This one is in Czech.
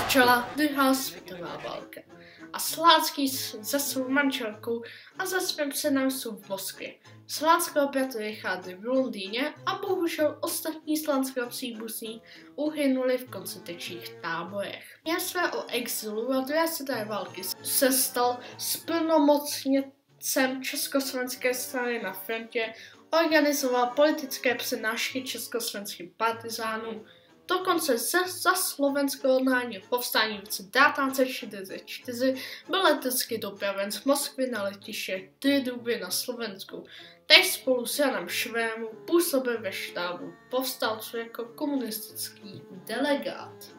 Začala druhá světová válka a Slánský se svou manželkou a se svým synem jsou v Moskvě. Slánského bratr Richard v Londýně a bohužel ostatní slánského příbuzní uhynuli v koncentračních táborech. Během svého exilu a druhé světové války se stal splnomocněncem Československé strany na frontě, organizoval politické přednášky československých partizánů, dokonce za slovenského národního povstání v roce 1944 byl letecky dopraven z Moskvy na letiště Trduby na Slovensku. Teď spolu s Janem Švémou působil ve štábu povstalců jako komunistický delegát.